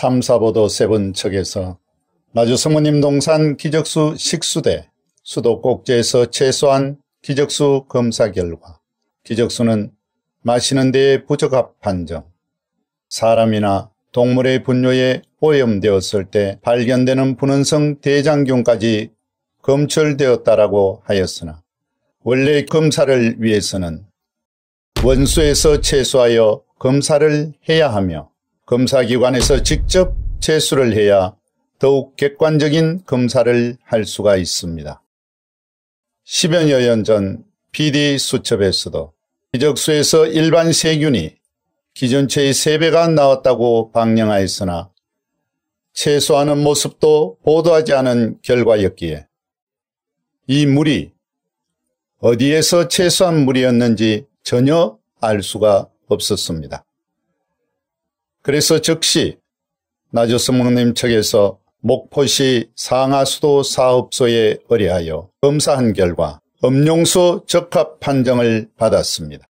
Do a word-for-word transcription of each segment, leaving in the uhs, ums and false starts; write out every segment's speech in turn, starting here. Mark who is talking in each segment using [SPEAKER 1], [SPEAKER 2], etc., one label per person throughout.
[SPEAKER 1] 탐사보도 세븐 측에서 나주 성모님 동산 기적수 식수대 수도꼭지에서 최소한 기적수 검사 결과 기적수는 마시는 데에 부적합 판정, 사람이나 동물의 분뇨에 오염되었을 때 발견되는 분원성 대장균까지 검출되었다라고 하였으나 원래 검사를 위해서는 원수에서 채수하여 검사를 해야 하며 검사기관에서 직접 채수를 해야 더욱 객관적인 검사를 할 수가 있습니다. 십여 년 전 피디 수첩에서도 기적수에서 일반 세균이 기존체의 세 배가 나왔다고 방영하였으나 채수하는 모습도 보도하지 않은 결과였기에 이 물이 어디에서 채수한 물이었는지 전혀 알 수가 없었습니다. 그래서 즉시 나주 성모님 측에서 목포시 상하수도 사업소에 의뢰하여 검사한 결과 음용수 적합 판정을 받았습니다.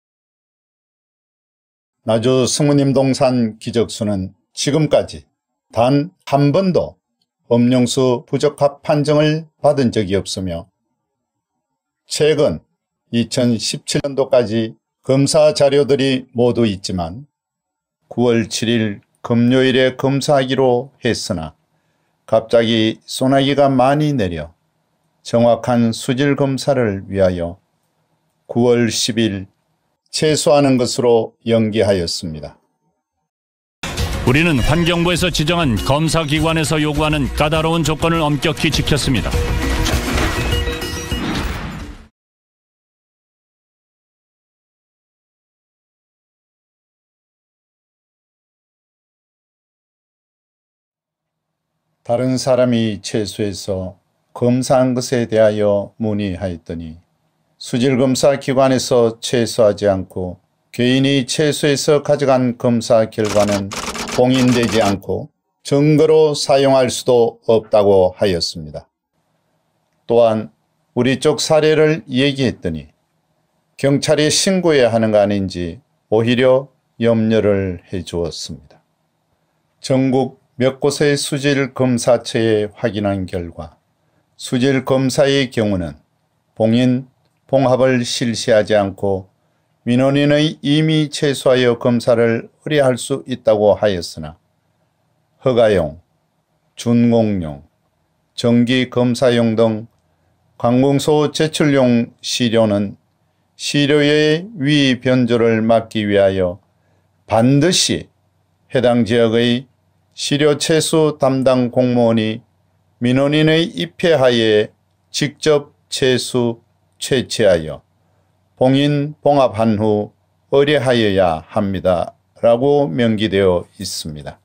[SPEAKER 1] 나주 성모님 동산 기적수는 지금까지 단 한 번도 음용수 부적합 판정을 받은 적이 없으며 최근 이천십칠 년도까지 검사 자료들이 모두 있지만 구월 칠일 금요일에 검사하기로 했으나 갑자기 소나기가 많이 내려 정확한 수질 검사를 위하여 구월 십일 채수하는 것으로 연기하였습니다.
[SPEAKER 2] 우리는 환경부에서 지정한 검사기관에서 요구하는 까다로운 조건을 엄격히 지켰습니다.
[SPEAKER 1] 다른 사람이 채수해서 검사한 것에 대하여 문의하였더니 수질검사 기관에서 채수하지 않고 개인이 채수해서 가져간 검사 결과는 봉인되지 않고 증거로 사용할 수도 없다고 하였습니다. 또한 우리 쪽 사례를 얘기했더니 경찰에 신고해야 하는 거 아닌지 오히려 염려를 해 주었습니다. 전국 몇 곳의 수질검사처에 확인한 결과 수질검사의 경우는 봉인, 봉합을 실시하지 않고 민원인의 이미 채수하여 검사를 의뢰할 수 있다고 하였으나 허가용, 준공용, 정기검사용 등 관공서 제출용 시료는 시료의 위 변조를 막기 위하여 반드시 해당 지역의 시료 채수 담당 공무원이 민원인의 입회하에 직접 채수, 채취하여 봉인, 봉합한 후 의뢰하여야 합니다. 라고 명기되어 있습니다.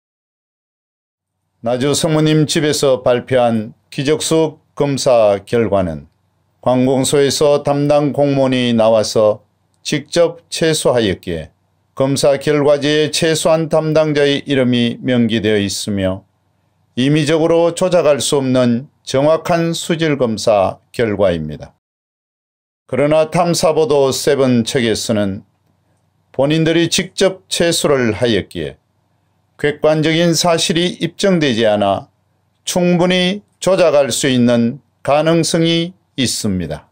[SPEAKER 1] 나주 성모님 집에서 발표한 기적수 검사 결과는 관공서에서 담당 공무원이 나와서 직접 채수하였기에 검사 결과지에 채수한 담당자의 이름이 명기되어 있으며 임의적으로 조작할 수 없는 정확한 수질검사 결과입니다. 그러나 탐사보도 세븐 측에서는 본인들이 직접 채수를 하였기에 객관적인 사실이 입증되지 않아 충분히 조작할 수 있는 가능성이 있습니다.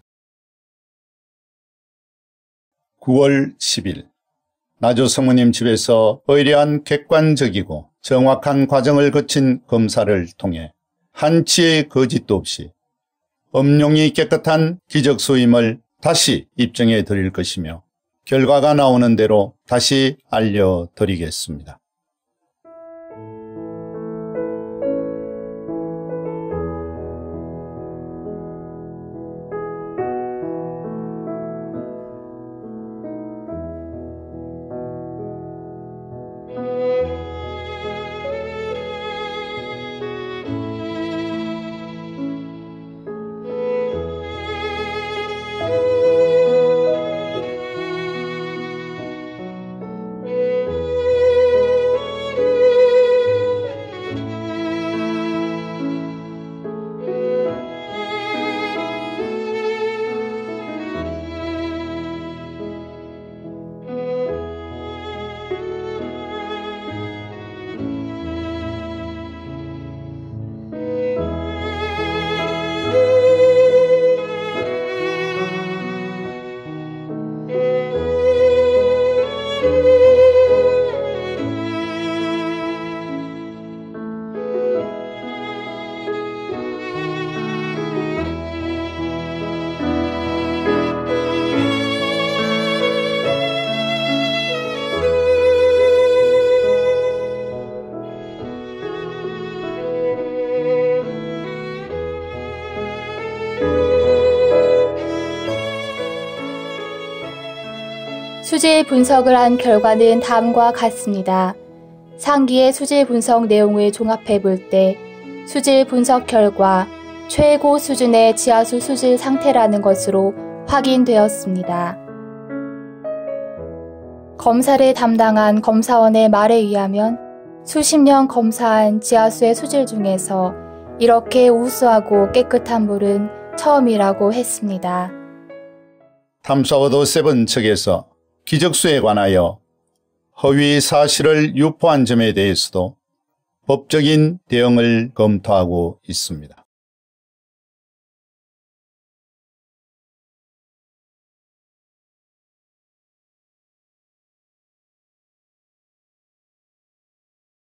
[SPEAKER 1] 구월 십일 나주 성모님 집에서 의뢰한 객관적이고 정확한 과정을 거친 검사를 통해 한치의 거짓도 없이 음용이 깨끗한 기적수임을 다시 입증해 드릴 것이며 결과가 나오는 대로 다시 알려드리겠습니다.
[SPEAKER 3] 수질 분석을 한 결과는 다음과 같습니다. 상기의 수질 분석 내용을 종합해 볼 때 수질 분석 결과 최고 수준의 지하수 수질 상태라는 것으로 확인되었습니다. 검사를 담당한 검사원의 말에 의하면 수십 년 검사한 지하수의 수질 중에서 이렇게 우수하고 깨끗한 물은 처음이라고 했습니다.
[SPEAKER 1] 탐사워드 세븐 측에서 기적수에 관하여 허위 사실을 유포한 점에 대해서도 법적인 대응을 검토하고 있습니다.